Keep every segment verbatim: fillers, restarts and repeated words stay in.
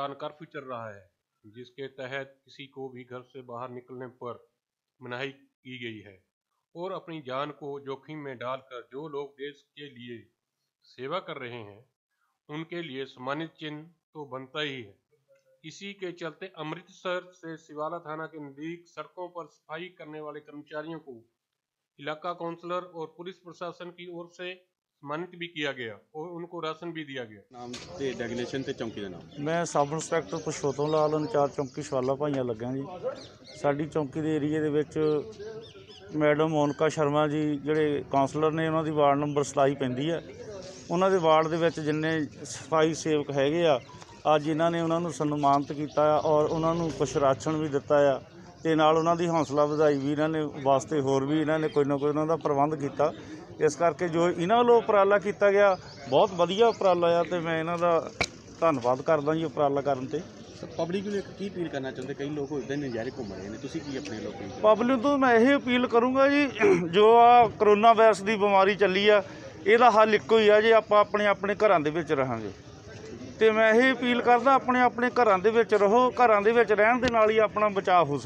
दौरान कर्फ्यू चल रहा है, जिसके तहत किसी को भी घर से बाहर निकलने पर मनाही की गई है और अपनी जान को जोखिम में डालकर जो लोग देश के लिए सेवा कर रहे हैं उनके लिए सम्मानित चिन्ह तो बनता ही है। इसी के चलते अमृतसर से शिवाला थाना के नजदीक सड़कों पर सफाई करने वाले कर्मचारियों को इलाका काउंसलर और पुलिस प्रशासन की ओर से सम्मानित भी किया गया और उनको राशन भी दिया गया। नाम ते डेजिग्नेशन ते चौकी का नाम। मैं सब इंस्पैक्टर पुरुषोत्तम लाल इंचार्ज चौकी शिवाला भाइयां लग्गा जी। साडी चौकी के एरिए दे विच मैडम मोनिका शर्मा जी जिहड़े काउंसलर ने उन्हां दी वार्ड नंबर सताई पैंदी है, उन्हां दे वार्ड दे विच जिन्ने सफाई सेवक हैगे आ अज इन्हां ने उन्हां नूं सन्मानित कीता और उन्हां नूं कुछ राशन भी दिता आ ते नाल उन्हां दी हौसला वधाई भी इन्हां ने वास्ते होर भी इन्हां ने कोई ना कोई उन्हां दा प्रबंध कीता। इस करके जो इन्हां वल्लों उपराला किया गया बहुत वधिया उपराला आ ते मैं इन्हां दा धन्नवाद करदा जी उपराला करन ते। पब्लिक नूं की अपील करना चाहते, कई लोग इदां नज़ारे घूम रहे हैं, तुसीं की अपने लोगों को? पब्लिक तो मैं यही अपील करूँगा जी, जो आ करोना वायरस की बीमारी चली आ ਇਹਦਾ हल ਇੱਕੋ ही आ जी, आप अपने अपने घरां दे विच रहांगे ते मैं यही अपील करदा अपने अपने घरां दे विच रहो, घरां दे विच रहण दे नाल ही अपना बचाव हो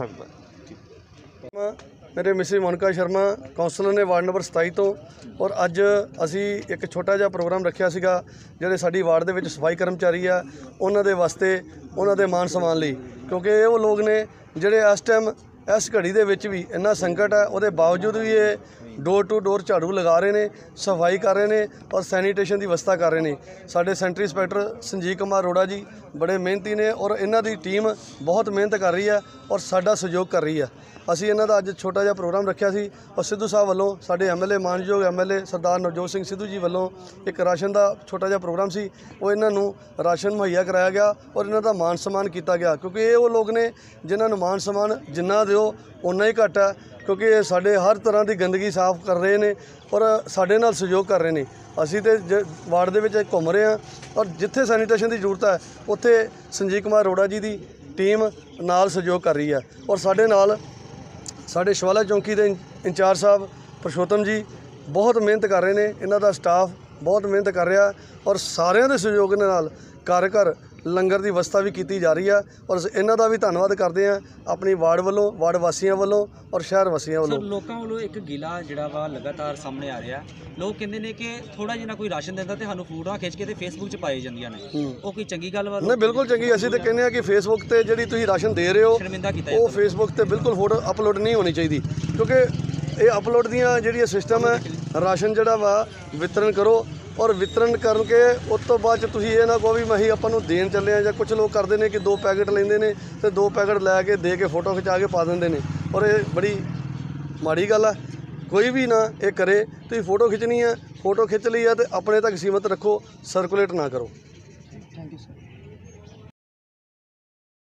सकदा। मेरे मिसेज मोनिका शर्मा काउंसलर ने वार्ड नंबर सताई तो और अज असी एक छोटा जिहा प्रोग्राम रखिया सीगा जिहड़े साडी वार्ड दे विच सफाई कर्मचारी आ उन्हां दे वास्ते उन्हां दे मान सम्मान लई, क्योंकि ये वो लोग ने जिहड़े इस टाइम इस घड़ी दे विच भी इन्ना संकट है उहदे बावजूद भी ये डोर टू डोर झाड़ू लगा रहे हैं, सफाई कर रहे हैं और सैनीटेशन की व्यवस्था कर रहे हैं। साडे सेंटरी इंस्पैक्टर संजीव कुमार अरोड़ा जी बड़े मेहनती ने और इन्हां दी टीम बहुत मेहनत कर रही है और साडा सहयोग कर रही है। असी इन्हां दा अज छोटा जिहा प्रोग्राम रखिया सी और सिद्धू साहब वालों साडे एम एल ए मानयोग M L A Sardar Navjot Singh Sidhu ji वालों एक राशन का छोटा जिहा प्रोग्राम सी, वो इन्हां नूं राशन मुहैया कराया गया और इन्हां दा मान सम्मान किया गया, क्योंकि ये वो लोग ने जिन्हां नूं मान सम्मान जिन्ना दिओ उन्ना ही घट है, क्योंकि ये साडे हर तरह की गंदगी साफ कर रहे हैं और साडे नाल सहयोग कर रहे हैं। असी तो वार्ड दे विच घूम रहे हैं और जिथे सैनीटेशन की जरूरत है उत्थे संजीव कुमार अरोड़ा जी की टीम नाल सहयोग कर रही है और साडे नाल साडे शिवाला चौकी के इंचार्ज साहब पुरुषोत्तम जी बहुत मेहनत कर रहे हैं, इन्हां दा स्टाफ बहुत मेहनत कर रहा और सारिਆਂ ਦੇ सहयोग ਦੇ ਨਾਲ घर घर लंगर की व्यवस्था भी की जा रही है और इन्हां दा भी धन्नवाद करते हैं अपनी वार्ड वालों, वार्ड वासियों वालों और शहर वासियों वालों। लोगों वालों एक गिला जिहड़ा वा लगातार सामने आ रहा, लोग कहते हैं कि थोड़ा जिहा कोई राशन दिंदा ते सानूं फोटोआं खिच के ते फेसबुक च पाई जांदियां ने, वो कोई चंगी गल वा? नहीं, बिल्कुल चंगी। असीं तो कहने कि फेसबुक ते जिहड़ी तुसीं राशन दे रहे हो वो फेसबुक ते बिल्कुल फोटो अपलोड नहीं होनी चाहिए, क्योंकि ये अपलोड दियां जिहड़ी सिस्टम है राशन जिहड़ा वा वितरण करो और वितरण करके उस तो बाद तुसीं ये ना कहो भी मैं ही आपां नूं देण चले आ, जां कुछ लोग करते हैं कि दो पैकेट लेंदे ने ते दो पैकेट लैके दे के फोटो खिचा के पा देंदे ने और ये बड़ी माड़ी गल है। कोई भी ना ये करे, तुसीं फोटो खिंचनी है फोटो खिंच ली है तो अपने तक सीमित रखो, सर्कुलेट ना करो।